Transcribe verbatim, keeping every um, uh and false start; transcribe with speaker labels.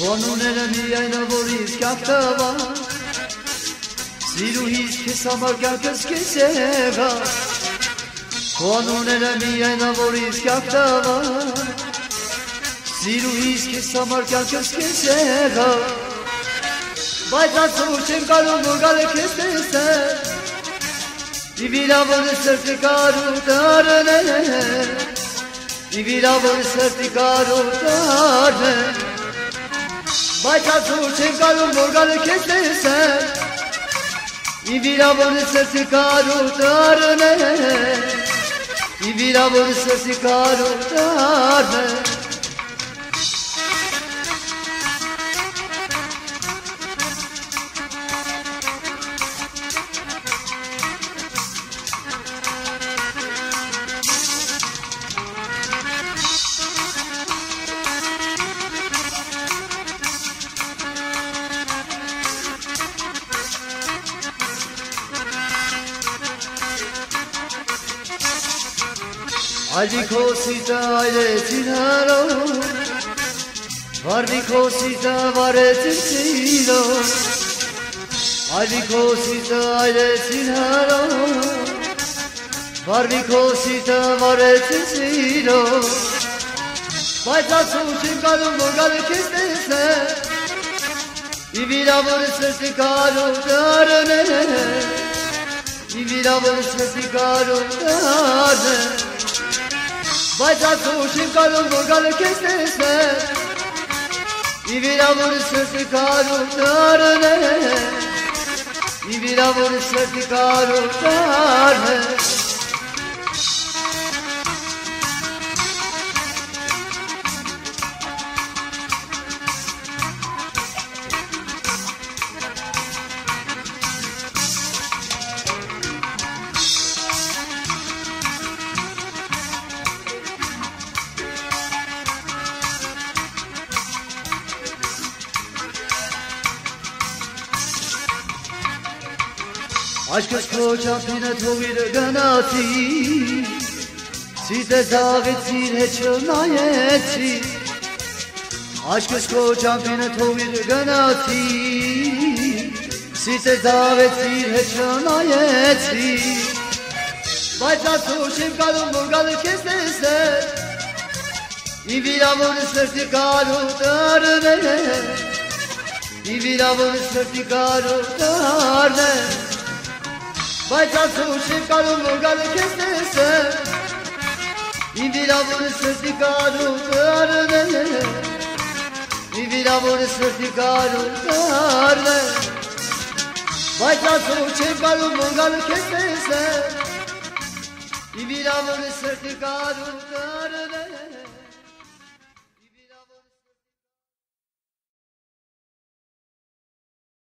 Speaker 1: Կանուները միայն որից կապտավա Սիրուհիս քեզ համար կյանքս քեզ եղա Կանուները միայն որից կապտավա Սիրուհիս քեզ համար կյանքս քեզ եղա Բայց ասում չեմ կարող որ գալը քեզ տեսնել Ի վիրավոր սրտի կարուտարն է Ի վիրավոր սրտի կարուտարն է Բայց ասում չեմ կարող որ գալը քեզ տեսնել Ի վիրավոր սրտի կարուտարն է Ի վիրավոր սրտի կարուտարն է Այդի քո սիրտը այրեցին հարով Վարդի քո սիրտը վարեցին սիրով Այդի քո սիրտը այրեցին հարով Վարդի քո սիրտը վարեցին սիրով Բայց ասում չեմ կարող որ գալը քեզ տեսնել Ի վիրավոր սրտի կարուտարն է Ի վիրավոր սրտի կարուտարն է Բայց ասում չեմ կարող որ գալը քեզ տեսնել Ի վիրավոր սրտի կարուտարն է Ի վիրավոր սրտի կարուտարն է Aşkız koçapine tovir ganati Size zavetsir heçnayeti Aşkız koçapine tovir ganati Size zavetsir heçnayeti Bayta suşim kalım burgalı kesese İ viravur sırtı karutarne İ viravur sırtı karutarne Բայց ասում չեմ կարող որ գալը քեզ տեսնել Ի վիրավոր սրտի կարուտարն է Ի վիրավոր սրտի կարուտարն է Բայց ասում չեմ կարող որ գալը քեզ տեսնել Ի վիրավոր սրտի կարուտարն է